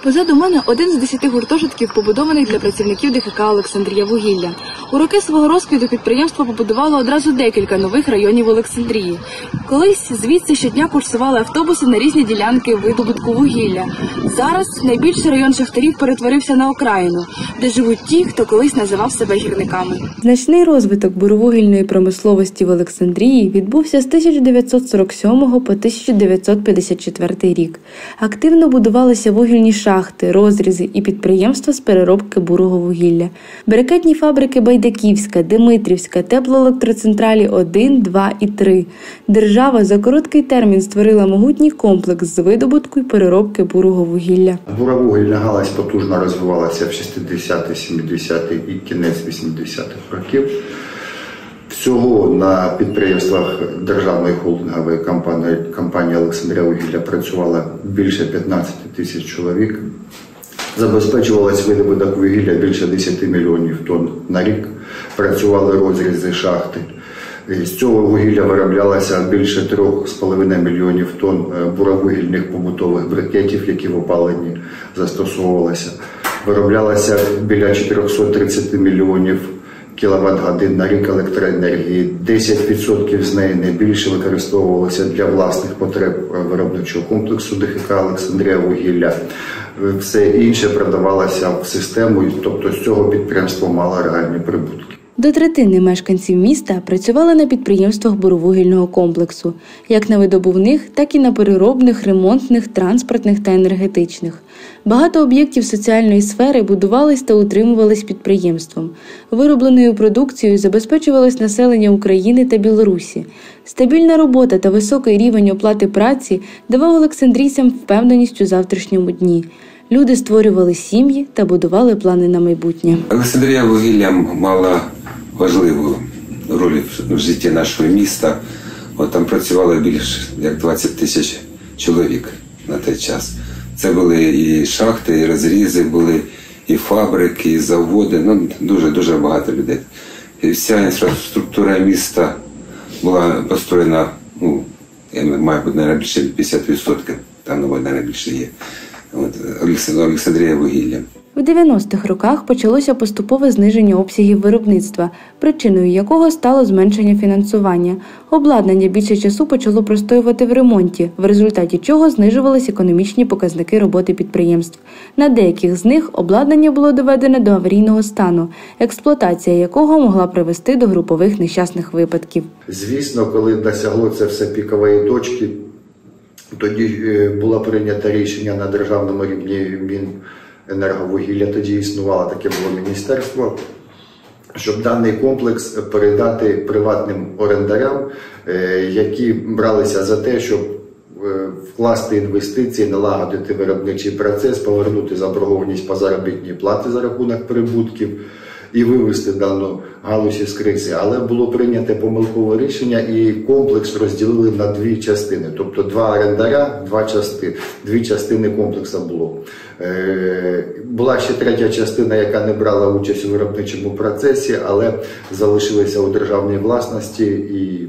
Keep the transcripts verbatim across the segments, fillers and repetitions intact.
Позаду мене один з десяти гуртожитків, побудований для працівників ДХК «Олександрія-Вугілля». У роки свого розквіту підприємство побудувало одразу декілька нових районів Олександрії. Колись звідси щодня курсували автобуси на різні ділянки видобутку вугілля. Зараз найбільший район шахтарів перетворився на окраїну, де живуть ті, хто колись називав себе гірниками. Значний розвиток буровугільної промисловості в Олександрії відбувся з тисяча дев'ятсот сорок сьомого по тисяча дев'ятсот п'ятдесят четвертий рік. Активно будувалися вугільні шахти, розрізи і підприємства з переробки бурого вугілля. Брикетні фабрики Байдаківська, Димитрівська, теплоелектроцентралі один, два і три. Держава за короткий термін створила могутній комплекс з видобутку і переробки бурого вугілля. Буровугільна галузь потужно розвивалася в шістдесятих, сімдесятих і кінець вісімдесятих років. Всього на підприємствах державної холдингової компанії, компанії «Олександрія-Вугілля» працювало більше п'ятнадцяти тисяч чоловік. Забезпечувалось видобуток вугілля більше десяти мільйонів тонн на рік. Працювали розрізи шахти. З цього вугілля вироблялося більше трьох з половиною мільйонів тонн буровугільних побутових брикетів, які в опаленні застосовувалися. Вироблялося біля чотирьохсот тридцяти мільйонів кіловат-годин на рік електроенергії. десять відсотків з неї не більше використовувалося для власних потреб виробничого комплексу ДХК «Олександрія-Вугілля». Все інше продавалося в систему, тобто з цього підприємство мало реальні прибутки. До третини мешканців міста працювали на підприємствах буровугільного комплексу, як на видобувних, так і на переробних, ремонтних, транспортних та енергетичних. Багато об'єктів соціальної сфери будувались та утримувались підприємством. Виробленою продукцією забезпечувалось населення України та Білорусі. Стабільна робота та високий рівень оплати праці давав олександрійцям впевненість у завтрашньому дні. Люди створювали сім'ї та будували плани на майбутнє. «Олександрія-Вугілля» мала важливу роль в житті нашого міста. От там працювало більше як двадцять тисяч чоловік на той час. Це були і шахти, і розрізи, були і фабрики, і заводи, ну дуже-дуже багато людей. І вся інфраструктура міста була построєна, ну, має бути більше п'ятдесят відсотків, там, мабуть, більше є. От, «Олександрія-Вугілля». В дев'яностих роках почалося поступове зниження обсягів виробництва, причиною якого стало зменшення фінансування. Обладнання більше часу почало простоювати в ремонті, в результаті чого знижувались економічні показники роботи підприємств. На деяких з них обладнання було доведено до аварійного стану, експлуатація якого могла привести до групових нещасних випадків. Звісно, коли досягло це все пікової точки, тоді було прийнято рішення на державному рівні Міненерговугілля, тоді існувало таке було міністерство, щоб даний комплекс передати приватним орендарям, які бралися за те, щоб вкласти інвестиції, налагодити виробничий процес, повернути заборгованість по заробітній платі за рахунок прибутків і вивести дану галузь із кризи. Але було прийнято помилкове рішення і комплекс розділили на дві частини. Тобто два орендаря, два частини, дві частини комплексу було. Е, була ще третя частина, яка не брала участь у виробничому процесі, але залишилася у державній власності і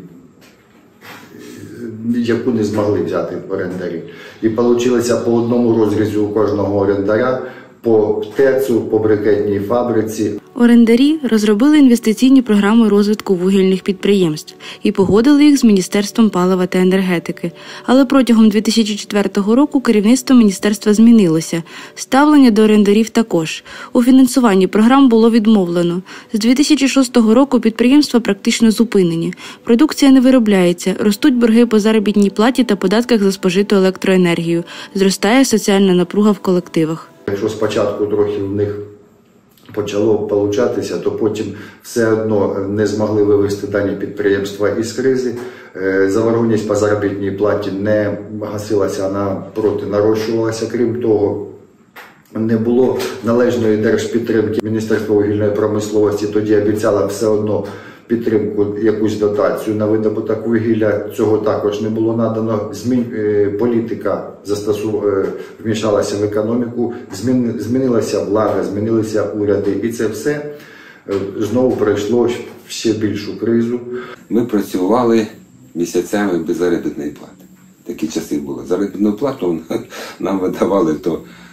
яку не змогли взяти орендарі. І вийшло по одному розрізу у кожного орендаря, по ТЕЦу, по брикетній фабриці. Орендарі розробили інвестиційні програми розвитку вугільних підприємств і погодили їх з Міністерством палива та енергетики. Але протягом дві тисячі четвертого року керівництво міністерства змінилося. Ставлення до орендарів також. У фінансуванні програм було відмовлено. З дві тисячі шостого року підприємства практично зупинені. Продукція не виробляється, ростуть борги по заробітній платі та податках за спожиту електроенергію. Зростає соціальна напруга в колективах. Якщо спочатку трохи в них почало получатися, то потім все одно не змогли вивести дані підприємства із кризи. Заборгованість по заробітній платі не гасилася, а напроти нарощувалася. Крім того, не було належної держпідтримки. Міністерство вугільної промисловості тоді обіцяло все одно підтримку, якусь дотацію на видобуток вугілля. Цього також не було надано. Змін, політика застосу, вмішалася в економіку, змін, змінилася влада, змінилися уряди. І це все знову пройшло в ще більшу кризу. Ми працювали місяцями без заробітної плати. Такі часи були. Заробітну плату нам видавали то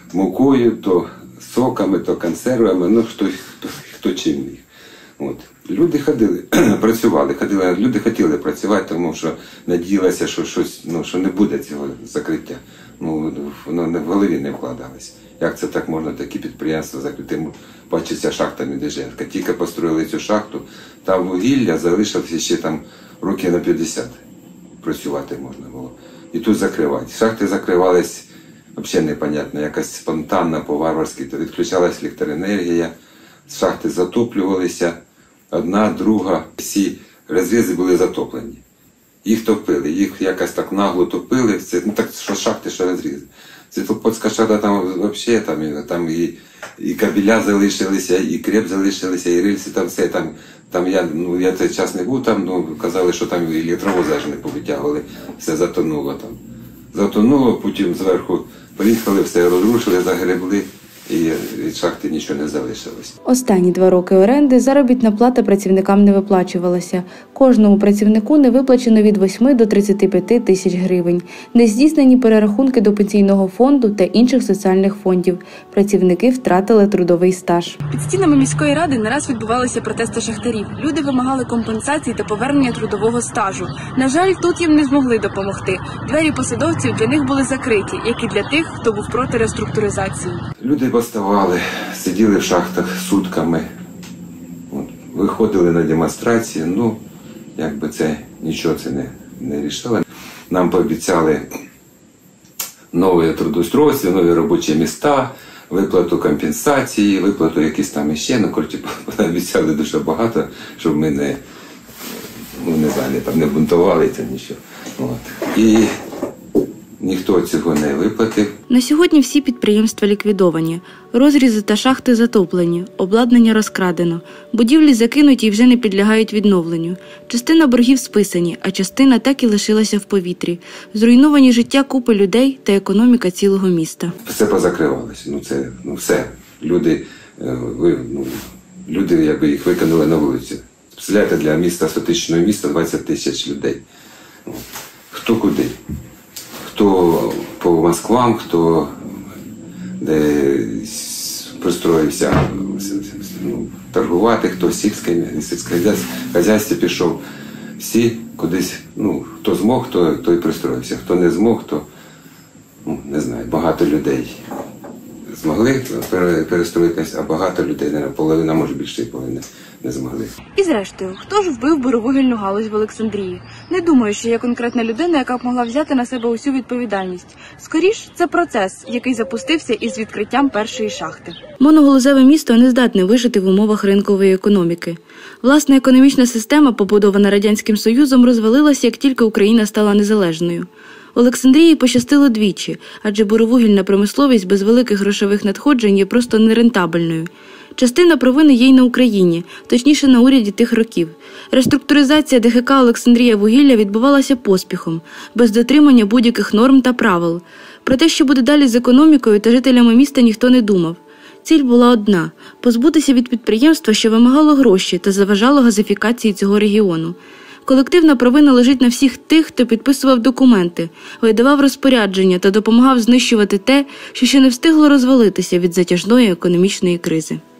мукою, то соками, то консервами, ну хто, хто, хто чим міг. От. Люди ходили, працювали, ходили, люди хотіли працювати, тому що надіялися, що щось, ну, що не буде цього закриття. Ну, воно в голові не вкладалось. Як це так можна, такі підприємства закрити? Бачиться шахта Медвеженка. Тільки построїли цю шахту, там вугілля залишилося ще там років на п'ятдесят. Працювати можна було. І тут закривати. Шахти закривались, взагалі непонятно, якась спонтанна, по-варварськи. То відключалась електроенергія, шахти затоплювалися, одна, друга. Всі розрізи були затоплені. Їх топили, їх якось так нагло топили. Це, ну так, що шахти, що розрізи. Світлопольська шахта там взагалі, там, там і, і кабеля залишилися, і креп залишилися, і рельси, там все. Там, там я, ну, я цей час не був там, ну, казали, що там і електровози аж не повитягували, все затонуло там. Затонуло, потім зверху приїхали, все розрушили, загребли, і від шахти нічого не залишилось. Останні два роки оренди заробітна плата працівникам не виплачувалася. Кожному працівнику не виплачено від восьми до тридцяти п'яти тисяч гривень. Не здійснені перерахунки до пенсійного фонду та інших соціальних фондів. Працівники втратили трудовий стаж. Під стінами міської ради не раз відбувалися протести шахтарів. Люди вимагали компенсації та повернення трудового стажу. На жаль, тут їм не змогли допомогти. Двері посадовців для них були закриті, як і для тих, хто був проти реструктуризації. Люди поставали, сиділи в шахтах сутками, от, виходили на демонстрації, ну, якби це нічого це не, не рішило. Нам пообіцяли нове трудоустройство, нові робочі міста, виплату компенсації, виплату якісь там іще, ну, коротше, пообіцяли дуже багато, щоб ми не, ну, не знаю, там не бунтувалися, нічого. От. І ніхто цього не виплатив. На сьогодні всі підприємства ліквідовані. Розрізи та шахти затоплені, обладнання розкрадено, будівлі закинуті і вже не підлягають відновленню. Частина боргів списані, а частина так і лишилася в повітрі. Зруйновані життя купи людей та економіка цілого міста. Все позакривалося. Ну, це, ну, все. Люди, ви, ну, люди якби їх викинули на вулиці. Представляєте, для міста, статичного міста двадцять тисяч людей. Хто куди? Хто по Москвам, хто де пристроївся, ну, торгувати, хто в сільське хазяйство пішов. Всі кудись, ну, хто змог, то, то і пристроївся. Хто не змог, то, ну, не знаю, багато людей змогли перестроїтися, а багато людей, не половина, може більше половини, не змогли. І зрештою, хто ж вбив буровугільну галузь в Олександрії? Не думаю, що є конкретна людина, яка б могла взяти на себе усю відповідальність. Скоріш, це процес, який запустився із відкриттям першої шахти. Моногалузеве місто не здатне вижити в умовах ринкової економіки. Власна економічна система, побудована Радянським Союзом, розвалилася, як тільки Україна стала незалежною. Олександрії пощастило двічі, адже буровугільна промисловість без великих грошових надходжень є просто нерентабельною. Частина провини є й на Україні, точніше на уряді тих років. Реструктуризація Де Ге Ка «Олександрія-Вугілля» відбувалася поспіхом, без дотримання будь-яких норм та правил. Про те, що буде далі з економікою та жителями міста, ніхто не думав. Ціль була одна – позбутися від підприємства, що вимагало гроші та заважало газифікації цього регіону. Колективна провина лежить на всіх тих, хто підписував документи, видавав розпорядження та допомагав знищувати те, що ще не встигло розвалитися від затяжної економічної кризи.